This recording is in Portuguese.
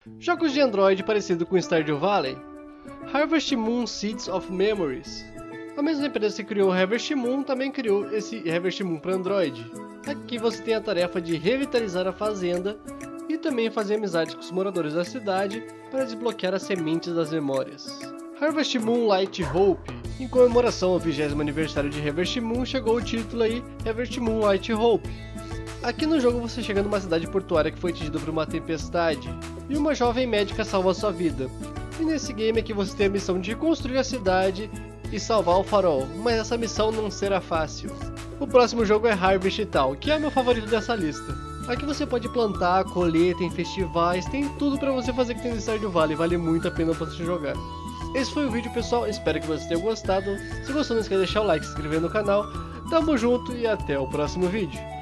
Jogos de Android parecido com Stardew Valley. Harvest Moon Seeds of Memories. A mesma empresa que criou o Harvest Moon também criou esse Harvest Moon para Android. Aqui você tem a tarefa de revitalizar a fazenda e também fazer amizade com os moradores da cidade para desbloquear as sementes das memórias. Harvest Moon Light Hope. Em comemoração ao 20º aniversário de Harvest Moon, chegou o título aí, Harvest Moon Light Hope. Aqui no jogo você chega numa cidade portuária que foi atingida por uma tempestade, e uma jovem médica salva sua vida. E nesse game aqui você tem a missão de reconstruir a cidade e salvar o farol, mas essa missão não será fácil. O próximo jogo é Harvest Town, que é o meu favorito dessa lista. Aqui você pode plantar, colher, tem festivais, tem tudo pra você fazer que tem no Stardew Valley, vale muito a pena pra você jogar. Esse foi o vídeo, pessoal, espero que vocês tenham gostado. Se gostou, não esqueça de deixar o like, se inscrever no canal. Tamo junto e até o próximo vídeo.